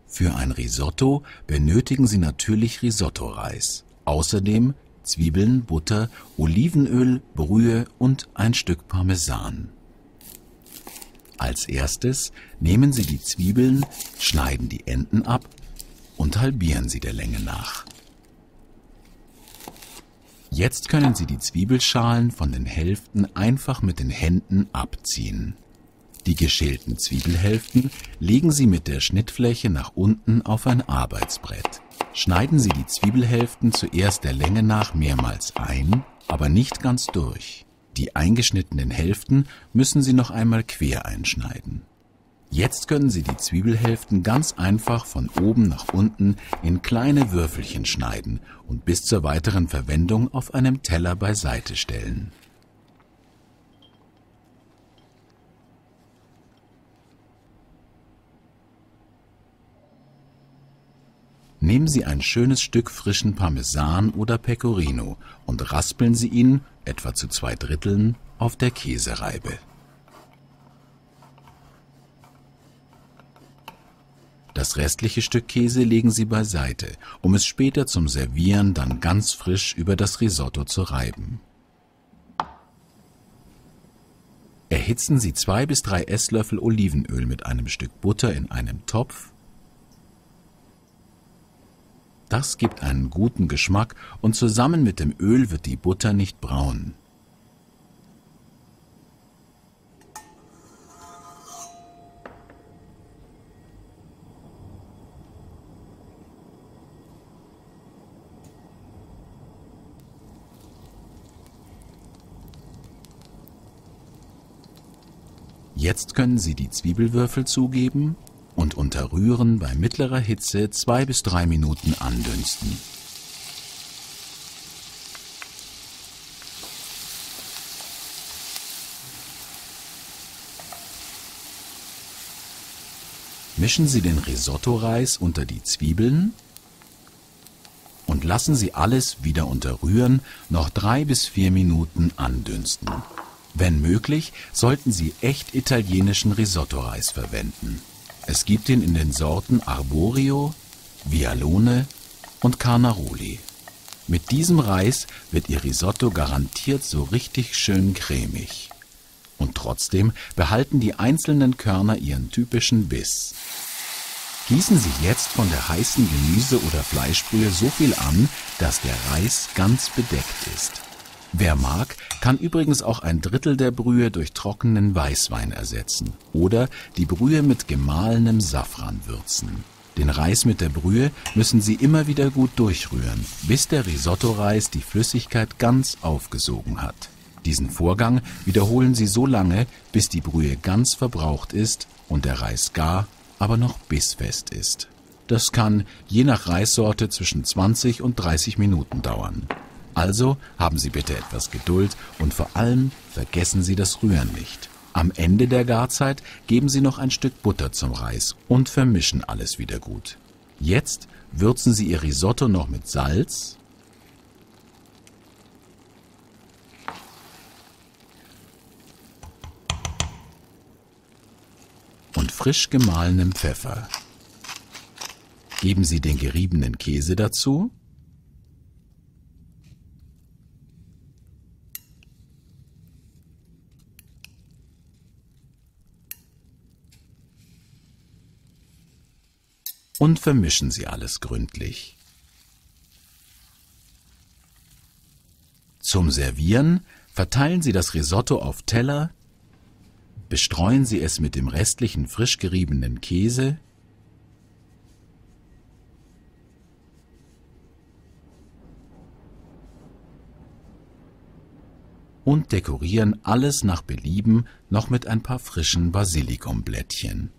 Für ein Risotto benötigen Sie natürlich Risottoreis. Außerdem Zwiebeln, Butter, Olivenöl, Brühe und ein Stück Parmesan. Als erstes nehmen Sie die Zwiebeln, schneiden die Enden ab und halbieren sie der Länge nach. Jetzt können Sie die Zwiebelschalen von den Hälften einfach mit den Händen abziehen. Die geschälten Zwiebelhälften legen Sie mit der Schnittfläche nach unten auf ein Arbeitsbrett. Schneiden Sie die Zwiebelhälften zuerst der Länge nach mehrmals ein, aber nicht ganz durch. Die eingeschnittenen Hälften müssen Sie noch einmal quer einschneiden. Jetzt können Sie die Zwiebelhälften ganz einfach von oben nach unten in kleine Würfelchen schneiden und bis zur weiteren Verwendung auf einem Teller beiseite stellen. Nehmen Sie ein schönes Stück frischen Parmesan oder Pecorino und raspeln Sie ihn, etwa zu 2/3, auf der Käsereibe. Das restliche Stück Käse legen Sie beiseite, um es später zum Servieren dann ganz frisch über das Risotto zu reiben. Erhitzen Sie 2 bis 3 Esslöffel Olivenöl mit einem Stück Butter in einem Topf. Das gibt einen guten Geschmack und zusammen mit dem Öl wird die Butter nicht braun. Jetzt können Sie die Zwiebelwürfel zugeben und unter Rühren bei mittlerer Hitze 2 bis 3 Minuten andünsten. Mischen Sie den Risottoreis unter die Zwiebeln und lassen Sie alles wieder unter Rühren noch 3 bis 4 Minuten andünsten. Wenn möglich, sollten Sie echt italienischen Risottoreis verwenden. Es gibt ihn in den Sorten Arborio, Vialone und Carnaroli. Mit diesem Reis wird Ihr Risotto garantiert so richtig schön cremig. Und trotzdem behalten die einzelnen Körner ihren typischen Biss. Gießen Sie jetzt von der heißen Gemüse- oder Fleischbrühe so viel an, dass der Reis ganz bedeckt ist. Wer mag, kann übrigens auch 1/3 der Brühe durch trockenen Weißwein ersetzen oder die Brühe mit gemahlenem Safran würzen. Den Reis mit der Brühe müssen Sie immer wieder gut durchrühren, bis der Risottoreis die Flüssigkeit ganz aufgesogen hat. Diesen Vorgang wiederholen Sie so lange, bis die Brühe ganz verbraucht ist und der Reis gar, aber noch bissfest ist. Das kann je nach Reissorte zwischen 20 und 30 Minuten dauern. Also haben Sie bitte etwas Geduld und vor allem vergessen Sie das Rühren nicht. Am Ende der Garzeit geben Sie noch ein Stück Butter zum Reis und vermischen alles wieder gut. Jetzt würzen Sie Ihr Risotto noch mit Salz, und frisch gemahlenem Pfeffer. Geben Sie den geriebenen Käse dazu und vermischen Sie alles gründlich. Zum Servieren verteilen Sie das Risotto auf Teller, bestreuen Sie es mit dem restlichen frisch geriebenen Käse und dekorieren alles nach Belieben noch mit ein paar frischen Basilikumblättchen.